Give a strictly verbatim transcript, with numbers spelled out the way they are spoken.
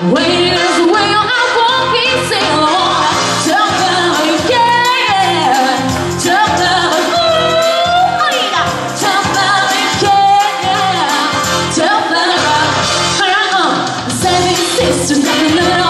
Ways where I won't be seen. Tell them, yeah. Tell them, ooh, tell them, yeah. Tell them, hang on, seven sisters, nothing at all.